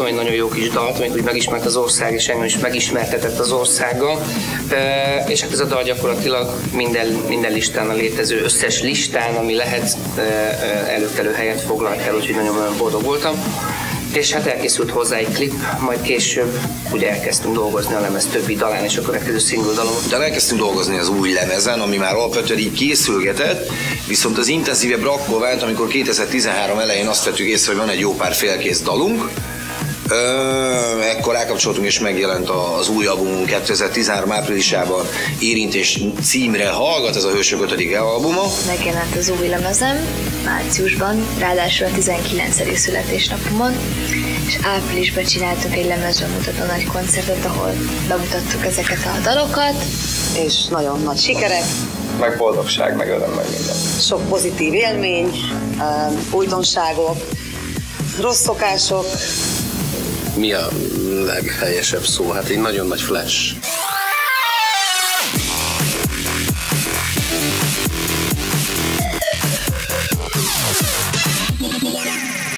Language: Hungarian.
egy nagyon jó kis dalt, amit úgy megismert az ország, és engem is megismertetett az országgal. És hát ez a dal gyakorlatilag minden listán, a létező összes listán, ami lehet, előttelő helyet foglalt el, úgyhogy nagyon boldog voltam. És hát elkészült hozzá egy klip, majd később ugye elkezdtünk dolgozni a lemez többi dalán, és a következő single dalon. De elkezdtünk dolgozni az új lemezen, ami már alapvetően így készülgetett, viszont az intenzívebb akkor vált, amikor 2013 elején azt vettük észre, hogy van egy jó pár félkész dalunk. Ekkor rákapcsoltunk és megjelent az új albumunk 2013 áprilisában, Érintés címre hallgat, ez a Hősök 5. albuma. Megjelent az új lemezem márciusban, ráadásul a 19. születésnapomon, és áprilisban csináltunk egy lemezbemutató nagy koncertet, ahol bemutattuk ezeket a dalokat. És nagyon nagy sikerek. Meg boldogság, meg öröm, meg minden. Sok pozitív élmény, újdonságok, rossz szokások. Mi a leghelyesebb szó? Hát egy nagyon nagy flash.